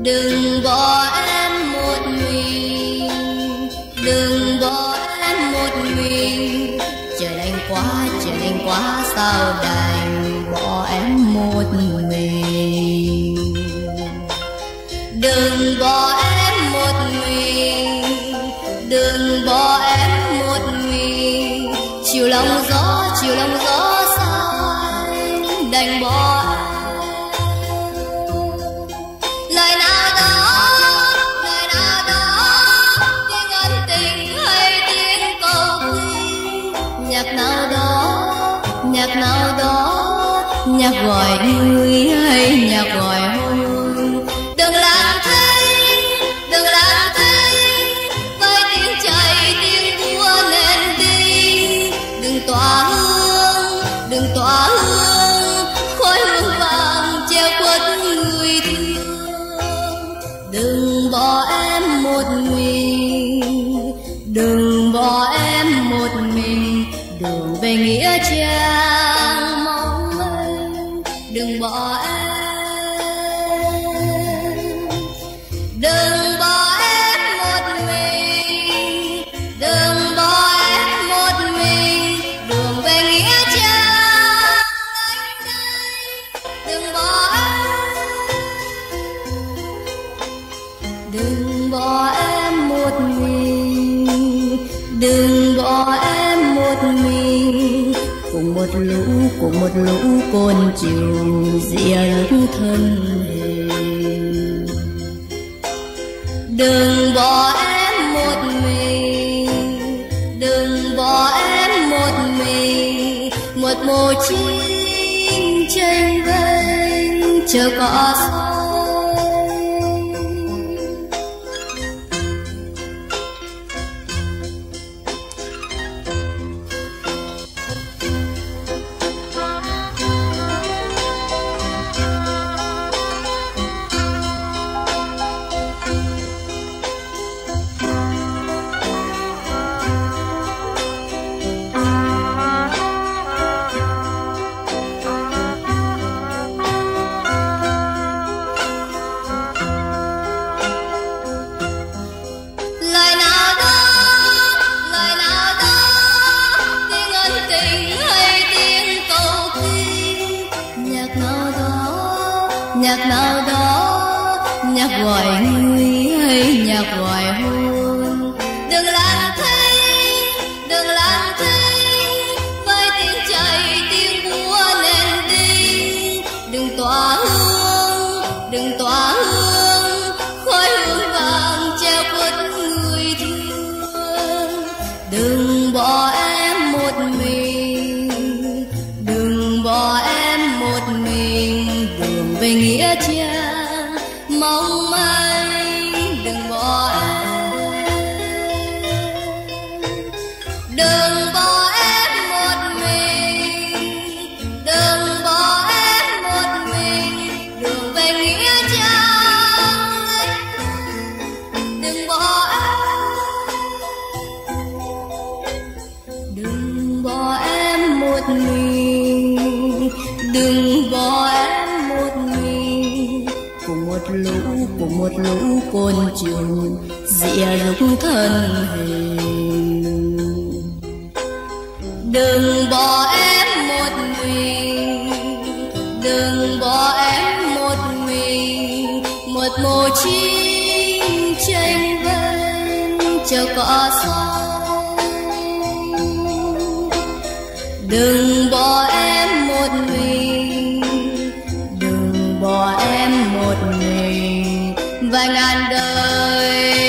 Đừng bỏ em một mình, đừng bỏ em một mình. Trời lạnh quá sao đành bỏ em một mình. Đừng bỏ em một mình, đừng bỏ em một mình. Chiều lòng gió sao anh đành bỏ em. Lời nào đó tiếng ân tình hay tiếng cầu kinh. Nhạc nào đó nhạc gọi người hay nhạc gọi hôn. Đừng làm thế với tiếng chảy tiếng vua nền đinh. Đừng tỏa hương khói hương vàng treo khuất người thương. Đừng bỏ em một mình, đừng bỏ em một mình. Đường về nghĩa trang mong manh. Đừng bỏ em, đừng bỏ em một mình, đừng bỏ em một mình. Đường về nghĩa trang anh đây. Đừng bỏ em, đừng bỏ em một mình, đừng bỏ em một mình. Cùng một lũ côn trùng rỉa lúc thân hình. Đừng bỏ em một mình, đừng bỏ em một mình. Một mùa chinh tranh vênh chờ cỏ xanh. Nhạc nào đó nhạc gọi người hay nhạc gọi hôn. Đừng làm thế với tiếng chảy tiếng búa nền đinh. Đừng tỏa hương khói hương vàng treo khuất người thương. Đừng bỏ em một mình, đừng bỏ em một mình. Đường về nghĩa trang mong manh. Đừng bỏ em, đừng bỏ em một mình, đừng bỏ em một mình. Đường về nghĩa trang đừng bỏ em, đừng bỏ em một mình, đừng bỏ em một mình. Cùng một lũ côn trùng rỉa lúc thân hình. Đừng bỏ em một mình, đừng bỏ em một mình. Một mùa chinh tranh vênh chờ cỏ xanh. Đừng bỏ em một mình, đừng bỏ em một mình. Vài ngàn đời